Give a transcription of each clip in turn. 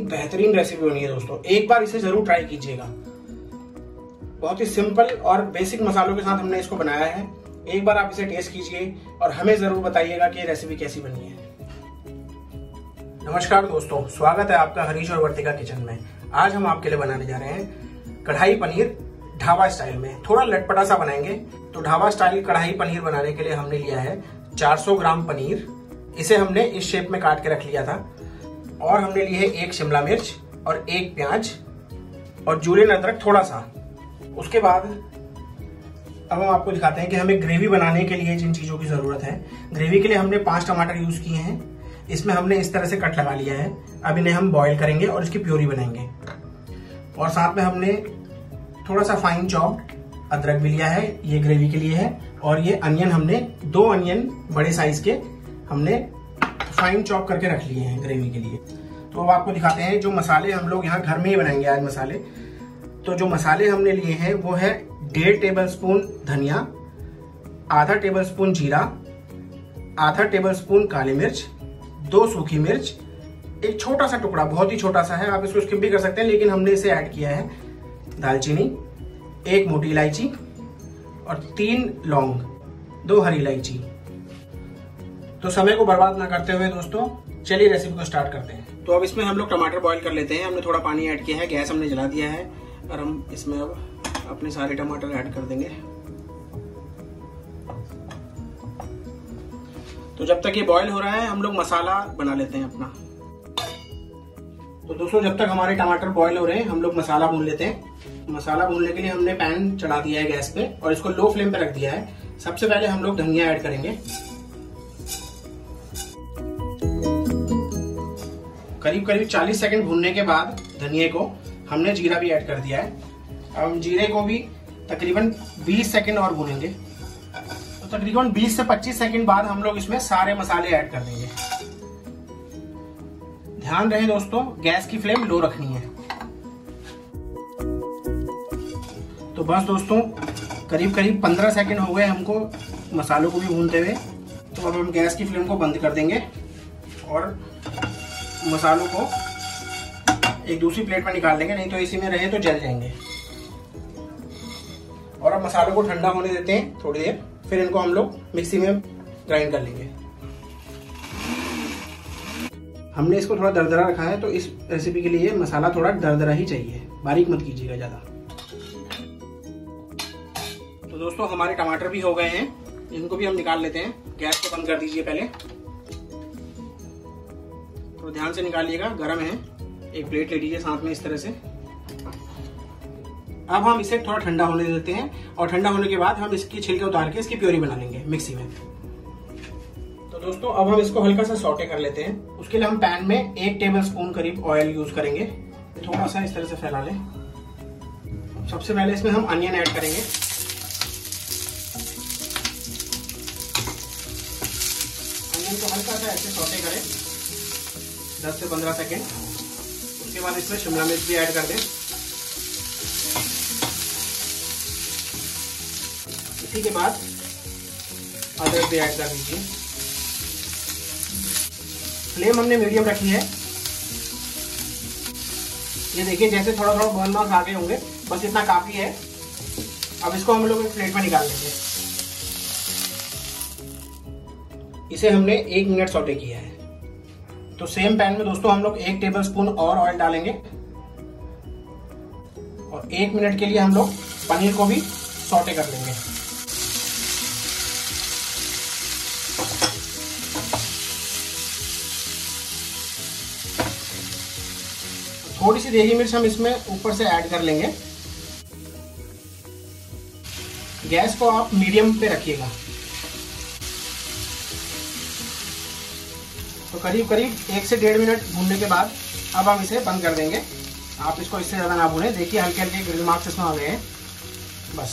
बेहतरीन रेसिपी बनी है दोस्तों, एक बार इसे जरूर ट्राई कीजिएगा। बहुत ही सिंपल और बेसिक मसालों के साथ हमने इसको बनाया है। एक बार आप इसे टेस्ट कीजिए और हमें जरूर बताइएगा कि ये रेसिपी कैसी बनी है। नमस्कार दोस्तों, स्वागत है आपका हरीश और वर्तिका किचन में। आज हम आपके लिए बनाने जा रहे हैं कढ़ाई पनीर ढाबा स्टाइल में। थोड़ा लटपटा सा बनाएंगे। तो ढाबा स्टाइल कढ़ाई पनीर बनाने के लिए हमने लिया है 400 ग्राम पनीर। इसे हमने इस शेप में काट के रख लिया था। और हमने लिए है 1 शिमला मिर्च और 1 प्याज और जूलियन अदरक थोड़ा सा। उसके बाद अब हम आपको दिखाते हैं कि हमें ग्रेवी बनाने के लिए जिन चीजों की जरूरत है। ग्रेवी के लिए हमने 5 टमाटर यूज किए हैं। इसमें हमने इस तरह से कट लगा लिया है। अब इन्हें हम बॉईल करेंगे और इसकी प्यूरी बनाएंगे। और साथ में हमने थोड़ा सा फाइन चॉप्ड अदरक भी लिया है, ये ग्रेवी के लिए है। और ये अनियन हमने 2 अनियन बड़े साइज के हमने फाइन चॉप करके रख लिए हैं ग्रेवी के लिए। तो अब आपको दिखाते हैं जो मसाले हम लोग यहाँ घर में ही बनाएंगे आज मसाले। तो जो मसाले हमने लिए हैं वो है 1.5 टेबलस्पून धनिया, आधा टेबलस्पून जीरा, आधा टेबलस्पून काली मिर्च, 2 सूखी मिर्च, एक छोटा सा टुकड़ा, बहुत ही छोटा सा है, आप इसको स्किप भी कर सकते हैं, लेकिन हमने इसे ऐड किया है, दालचीनी, 1 मोटी इलायची और 3 लौंग, 2 हरी इलायची। तो समय को बर्बाद ना करते हुए दोस्तों चलिए रेसिपी को स्टार्ट करते हैं। तो अब इसमें हम लोग टमाटर बॉईल कर लेते हैं। हमने थोड़ा पानी ऐड किया है, गैस हमने जला दिया है और हम इसमें अब अपने सारे टमाटर ऐड कर देंगे। तो जब तक ये बॉईल हो रहा है हम लोग मसाला बना लेते हैं अपना। तो दोस्तों जब तक हमारे टमाटर बॉईल हो रहे हैं हम लोग मसाला भून लेते हैं। मसाला भूनने के लिए हमने पैन चढ़ा दिया है गैस पे और इसको लो फ्लेम पे रख दिया है। सबसे पहले हम लोग धनिया ऐड करेंगे। करीब 40 सेकंड भूनने के बाद धनिये को हमने जीरा भी ऐड कर दिया है। अब हम जीरे को भी तकरीबन 20 सेकंड और भूनेंगे। तो तकरीबन 20 से 25 सेकंड बाद हम लोग इसमें सारे मसाले ऐड कर देंगे। ध्यान रहे दोस्तों, गैस की फ्लेम लो रखनी है। तो बस दोस्तों करीब 15 सेकंड हो गए हमको मसालों को भी भूनते हुए। तो अब हम गैस की फ्लेम को बंद कर देंगे और मसालों को एक दूसरी प्लेट में निकाल लेंगे, नहीं तो इसी में रहे तो जल जाएंगे। और अब मसालों को ठंडा होने देते हैं थोड़ी देर, फिर इनको हम लोग मिक्सी में ग्राइंड कर लेंगे। हमने इसको थोड़ा दरदरा रखा है, तो इस रेसिपी के लिए मसाला थोड़ा दरदरा ही चाहिए, बारीक मत कीजिएगा ज्यादा। तो दोस्तों हमारे टमाटर भी हो गए हैं, इनको भी हम निकाल लेते हैं। गैस को बंद कर दीजिए पहले, तो ध्यान से निकालिएगा, गर्म है। एक प्लेट ले लीजिए साथ में इस तरह से। अब हम इसे थोड़ा ठंडा होने देते हैं और ठंडा होने के बाद हम इसकी छिलके उतार के इसकी प्योरी बना लेंगे मिक्सी में। तो दोस्तों अब हम इसको हल्का सा सौटे कर लेते हैं। उसके लिए हम पैन में 1 टेबलस्पून करीब ऑयल यूज करेंगे। थोड़ा सा इस तरह से फैला लें। सबसे पहले इसमें हम अनियन ऐड करेंगे। अनियन को हल्का सा ऐसे सौटे करें 10 से 15 सेकेंड। उसके बाद इसमें शिमला मिर्च भी ऐड कर दें। इसी के बाद अदरक भी ऐड कर दीजिए। फ्लेम हमने मीडियम रखी है। ये देखिए जैसे थोड़ा थोड़ा बर्न मार्क्स आ गए होंगे, बस इतना काफी है। अब इसको हम लोग एक प्लेट में निकाल लेंगे। इसे हमने 1 मिनट सौटे किया है। तो सेम पैन में दोस्तों हम लोग 1 टेबलस्पून और ऑयल डालेंगे और 1 मिनट के लिए हम लोग पनीर को भी सौटे कर लेंगे। थोड़ी सी देगी मिर्च हम इसमें ऊपर से ऐड कर लेंगे। गैस को आप मीडियम पे रखिएगा। तो करीब 1 से 1.5 मिनट भूनने के बाद अब हम इसे बंद कर देंगे। आप इसको इससे ज्यादा ना भूनें। देखिए हल्के हल्के ग्रिल मार्क्स इसमें आ गए हैं। बस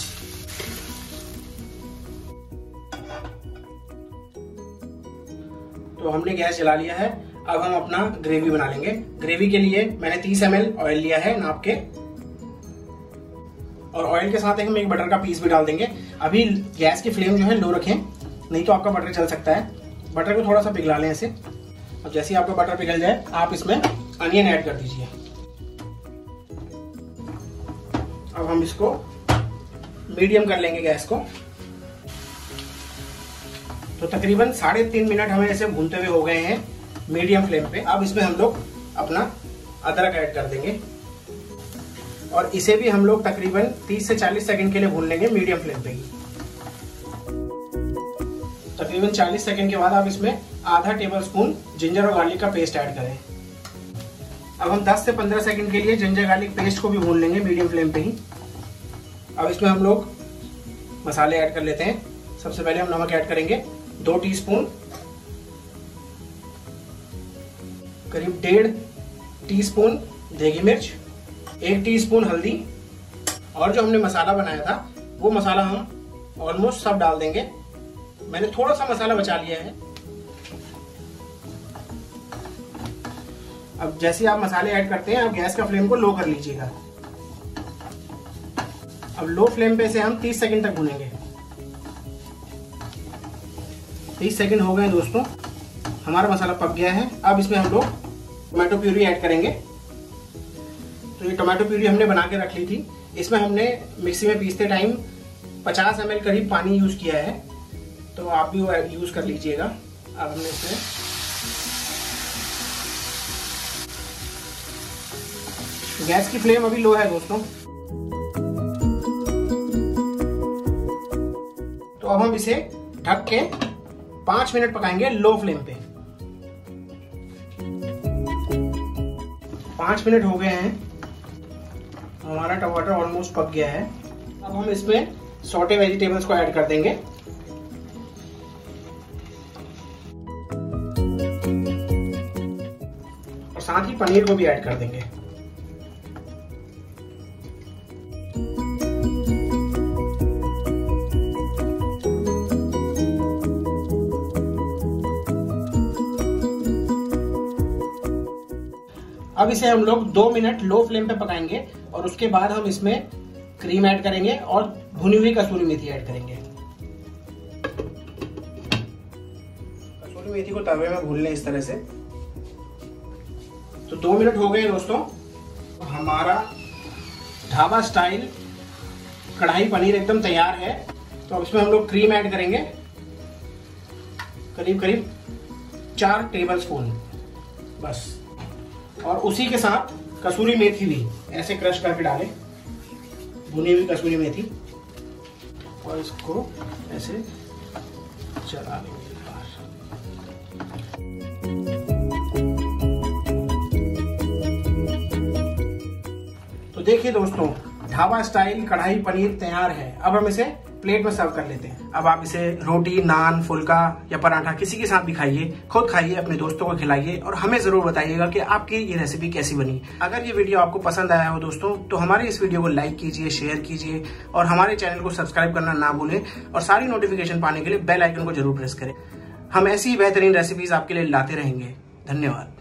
तो हमने गैस जला लिया है। अब हम अपना ग्रेवी बना लेंगे। ग्रेवी के लिए मैंने 30 ml ऑयल लिया है नाप के, और ऑयल के साथ हम एक बटर का पीस भी डाल देंगे। अभी गैस की फ्लेम जो है लो रखें, नहीं तो आपका बटर जल सकता है। बटर को थोड़ा सा पिघला लें ऐसे। अब जैसे ही आपका बटर पिघल जाए आप इसमें अनियन ऐड कर दीजिए। अब हम इसको मीडियम कर लेंगे गैस को। तो तकरीबन 3.5 मिनट हमें ऐसे भूनते हुए हो गए हैं मीडियम फ्लेम पे। अब इसमें हम लोग अपना अदरक ऐड कर देंगे और इसे भी हम लोग तकरीबन 30 से 40 सेकंड के लिए भून लेंगे मीडियम फ्लेम पे ही। तकरीबन 40 सेकंड के बाद आप इसमें आधा टेबलस्पून जिंजर और गार्लिक का पेस्ट ऐड करें। अब हम 10 से 15 सेकंड के लिए जिंजर गार्लिक पेस्ट को भी भून लेंगे मीडियम फ्लेम पे ही। अब इसमें हम लोग मसाले ऐड कर लेते हैं। सबसे पहले हम नमक ऐड करेंगे 2 टीस्पून, करीब 1.5 टीस्पून देगी मिर्च, 1 टीस्पून हल्दी, और जो हमने मसाला बनाया था वो मसाला हम ऑलमोस्ट सब डाल देंगे। मैंने थोड़ा सा मसाला बचा लिया है। अब जैसे आप मसाले ऐड करते हैं, आप गैस का फ्लेम को लो कर लीजिएगा। अब लो फ्लेम पे से हम 30 सेकंड तक भूनेंगे। 30 सेकंड हो गए दोस्तों, हमारा मसाला पक गया है। अब इसमें हम लोग टोमेटो प्यूरी ऐड करेंगे। तो ये टोमेटो प्यूरी हमने बना के रख ली थी। इसमें हमने मिक्सी में पीसते टाइम 50 ml करीब पानी यूज किया है, तो आप भी वो यूज कर लीजिएगा। अब हमने इसमें गैस की फ्लेम अभी लो है दोस्तों। तो अब हम इसे ढक के 5 मिनट पकाएंगे लो फ्लेम पे। 5 मिनट हो गए हैं, हमारा टमाटर ऑलमोस्ट पक गया है। अब हम इसमें सॉटे वेजिटेबल्स को ऐड कर देंगे। और साथ ही पनीर को भी ऐड कर देंगे। अब इसे हम लोग 2 मिनट लो फ्लेम पे पकाएंगे और उसके बाद हम इसमें क्रीम ऐड करेंगे और भुनी हुई कसूरी मेथी ऐड करेंगे। कसूरी मेथी को तवे में भून लें इस तरह से। तो 2 मिनट हो गए दोस्तों, हमारा ढाबा स्टाइल कढ़ाई पनीर एकदम तैयार है। तो अब इसमें हम लोग क्रीम ऐड करेंगे, करीब करीब 4 टेबलस्पून बस। और उसी के साथ कसूरी मेथी भी ऐसे क्रश करके डालें, भुनी हुई कसूरी मेथी, और इसको ऐसे चला लेंगे बाहर। तो देखिए दोस्तों, ढाबा स्टाइल कढ़ाई पनीर तैयार है। अब हम इसे प्लेट में सर्व कर लेते हैं। अब आप इसे रोटी, नान, फुल्का या पराठा किसी के साथ भी खाइए, खुद खाइए, अपने दोस्तों को खिलाइए और हमें जरूर बताइएगा कि आपकी ये रेसिपी कैसी बनी। अगर ये वीडियो आपको पसंद आया हो दोस्तों, तो हमारे इस वीडियो को लाइक कीजिए, शेयर कीजिए और हमारे चैनल को सब्सक्राइब करना ना भूलें और सारी नोटिफिकेशन पाने के लिए बेल आइकन को जरूर प्रेस करें। हम ऐसी ही बेहतरीन रेसिपीज आपके लिए लाते रहेंगे। धन्यवाद।